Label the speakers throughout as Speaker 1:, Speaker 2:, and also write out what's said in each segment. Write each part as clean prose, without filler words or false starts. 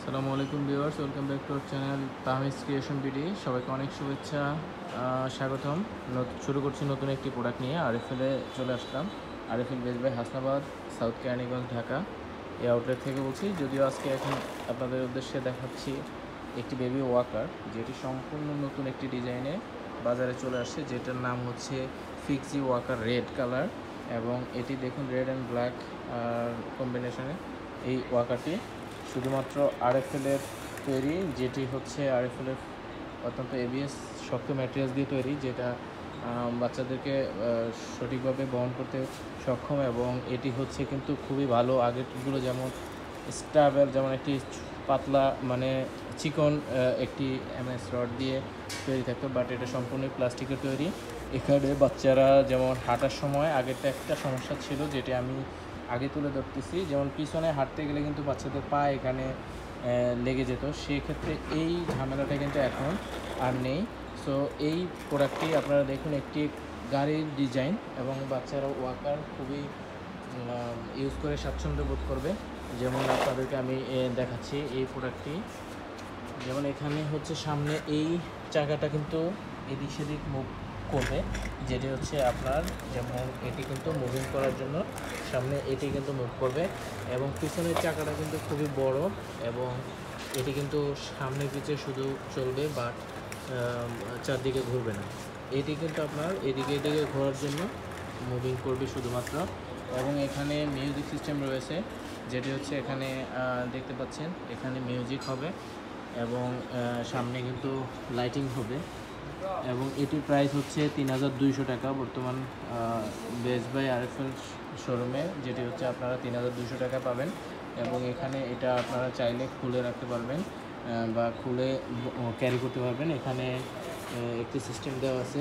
Speaker 1: আসসালামু আলাইকুম viewers, welcome back to our channel Tahmis creation BD. সবাইকে অনেক শুভেচ্ছা, স্বাগতম। শুরু করছি নতুন একটি প্রোডাক্ট নিয়ে। আরএফএলে চলে আসলাম। RFL base by Hasnabad, south Keraniganj, Dhaka. এই আউটলেট থেকে বলছি। যদিও আজকে এখন আপনাদের উদ্দেশ্যে দেখাচ্ছি একটি বেবি ওয়াকার, যেটি সম্পূর্ণ নতুন একটি ডিজাইনে বাজারে চলে আসছে, যেটার নাম হচ্ছে ফিক্সি ওয়াকার রেড কালার। এবং এটি দেখুন রেড অ্যান্ড ব্ল্যাক কম্বিনেশনে এই ওয়াকারটি শুধুমাত্র আরএফএলের তৈরি, যেটি হচ্ছে আরএফএলের অত্যন্ত এবিএস শক্ত ম্যাটেরিয়ালস দিয়ে তৈরি, যেটা বাচ্চাদেরকে সঠিকভাবে বহন করতে সক্ষম। এবং এটি হচ্ছে কিন্তু খুবই ভালো। আগেরগুলো যেমন স্টাবেল, যেমন একটি পাতলা মানে চিকন একটি এমএস রড দিয়ে তৈরি থাকতো, বাট এটা সম্পূর্ণ প্লাস্টিকের তৈরি। এখানে বাচ্চারা যেমন হাঁটার সময় আগেরটা একটা সমস্যা ছিল, যেটি আমি আগে তুলে ধরতেছি। যেমন পিছনে হাঁটতে গেলে কিন্তু বাচ্চাদের পা এখানে লেগে যেত, সেক্ষেত্রে এই ঝামেলাটা কিন্তু এখন আর নেই। সো এই প্রোডাক্টটি আপনারা দেখুন, একটি গাড়ির ডিজাইন, এবং বাচ্চারা ওয়াকার খুবই ইউজ করে স্বাচ্ছন্দ্য বোধ করবে। যেমন আপনাদেরকে আমি দেখাচ্ছি এই প্রোডাক্টটি। যেমন এখানে হচ্ছে সামনে এই চাকাটা কিন্তু এদিক সেদিক মুভ করবে, যেটি হচ্ছে আপনার, যেমন এটি কিন্তু মুভিং করার জন্য সামনে এটি কিন্তু মুভ করবে। এবং পিছনের চাকাটা কিন্তু খুবই বড়, এবং এটি কিন্তু সামনে পিছে শুধু চলবে, বাট চারদিকে ঘুরবে না। এটি কিন্তু আপনার এদিকে এদিকে ঘোরার জন্য মুভিং করবে শুধুমাত্র। এবং এখানে মিউজিক সিস্টেম রয়েছে, যেটি হচ্ছে এখানে দেখতে পাচ্ছেন, এখানে মিউজিক হবে এবং সামনে কিন্তু লাইটিং হবে। এবং এটির প্রাইস হচ্ছে 3200 টাকা বর্তমান বেস বাই আরএফএল শোরুমে, যেটি হচ্ছে আপনারা 3200 টাকা পাবেন। এবং এখানে এটা আপনারা চাইলে খুলে রাখতে পারবেন বা খুলে ক্যারি করতে পারবেন। এখানে একটি সিস্টেম দেওয়া আছে,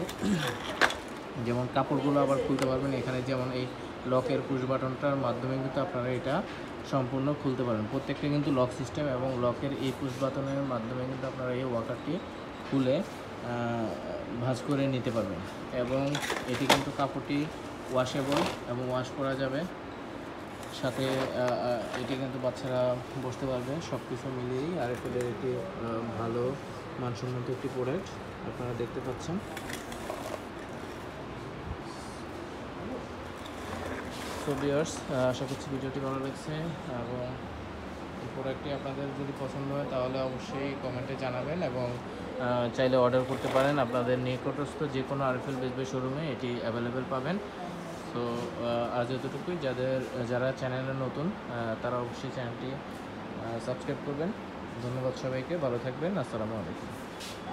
Speaker 1: যেমন কাপড়গুলো আবার খুলতে পারবেন। এখানে যেমন এই লকের পুশ বাটনটার মাধ্যমে কিন্তু আপনারা এটা সম্পূর্ণ খুলতে পারবেন। প্রত্যেকটা কিন্তু লক সিস্টেম, এবং লকের এই পুশ বাটনের মাধ্যমে কিন্তু আপনারা এই ওয়াকারটি খুলে ভাঁজ করে নিতে পারবেন। এবং এটি কিন্তু কাপড়টি ওয়াশেবল এবং ওয়াশ করা যাবে। সাথে এটি কিন্তু বাচ্চারা বসতে পারবে। সব কিছু মিলিয়েই আরএফএলের একটি ভালো মানসম্মত একটি প্রোডাক্ট আপনারা দেখতে পাচ্ছেন। তো ভিউয়ার্স, আশা করছি ভিডিওটি ভালো লাগছে, এবং এই প্রোডাক্টটি আপনাদের যদি পছন্দ হয় তাহলে অবশ্যই কমেন্টে জানাবেন, এবং চাইলে অর্ডার করতে পারেন। আপনাদের নিকটস্থ যে কোনো আরএফএল বেস বাই শোরুমে এটি অ্যাভেলেবেল পাবেন। তো আজ এতটুকুই। যারা চ্যানেলে নতুন তারা অবশ্যই চ্যানেলটি সাবস্ক্রাইব করবেন। ধন্যবাদ সবাইকে, ভালো থাকবেন। আসসালামু আলাইকুম।